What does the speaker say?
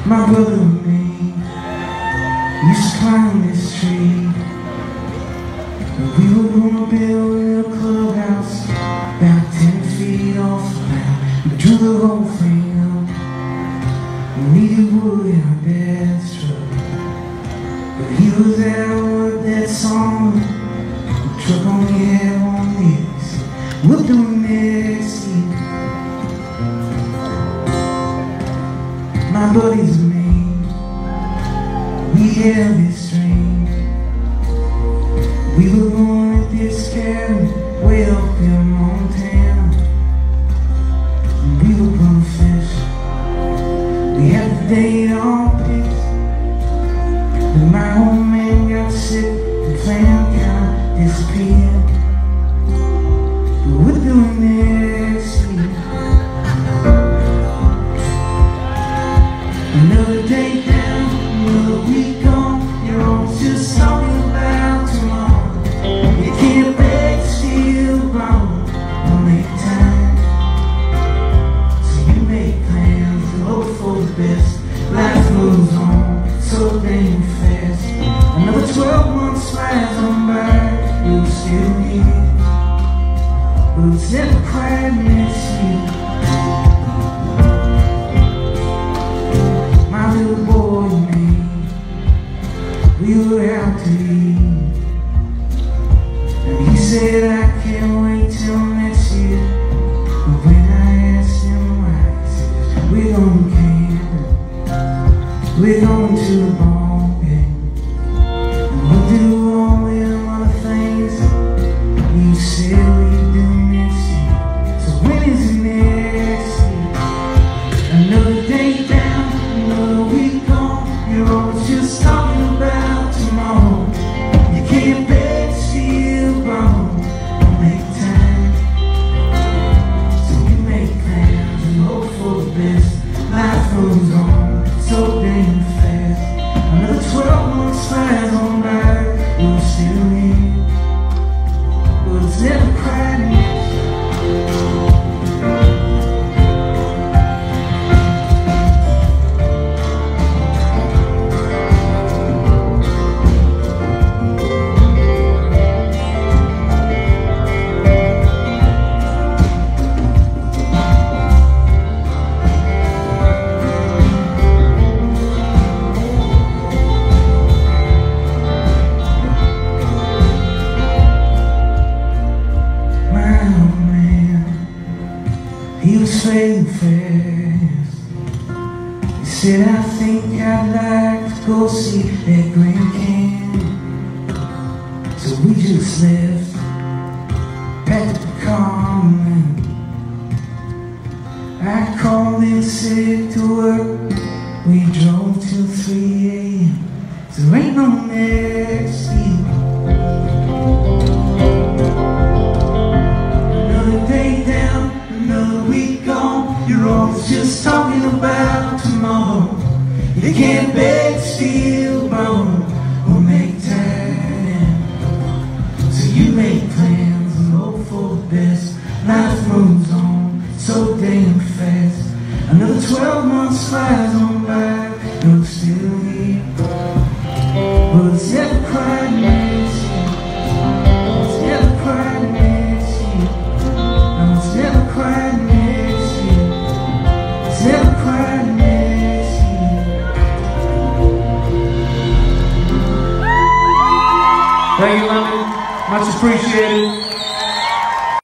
My brother and me used to climb this tree. We were gonna build a clubhouse about 10 feet off the ground. We drew the whole thing up. We needed wood in our dad's truck, but he was out with that song. The truck only had one wheel. We'll do it next year. My buddies and me, we had this dream. We were going at this cabin way up in Montana, and we were gonna fish. We had the date all picked, but my old man got sick. The plan kinda disappeared. But we're doing next year. Another day down, another week gone. You're always just talking about tomorrow. You can't beg to steal wrong. Don't make time, so you make plans and hope for the best. Life moves on so dang fast. Another 12 months flies on by. You're still here, but it's never quite next year. My little boy and me, we were out to eat, and he said, I can't wait till next year. But when I asked him why, he says, we're going camping, we're going to the ball game, and we'll do all them other things you said we'd do next year. So when is it next year? Another day down, another week gone. You're always just talking about tomorrow. You can't beg to steal wrong. Don't make time, so you make plans and hope for the best. Life moves on so dang fast. Another 12 months flies on by. We're still here, but it's never quite next. He was fading fast. He said, I think I'd like to go see that Grand Canyon. So we just left, packed up the car, and I called in sick to work. We drove till 3 a.m. So there ain't no next year. Another day down, another week gone. You're always just talking about tomorrow. You can't beg to steal wrong or make time, so you make plans and hope for the best. Life moves on so damn fast. Another 12 months flies on by. You're still here, but it's never quite next year. It's never quite next year. No, it's never quite next year. It's never quite next year. Thank you, London. Much appreciated.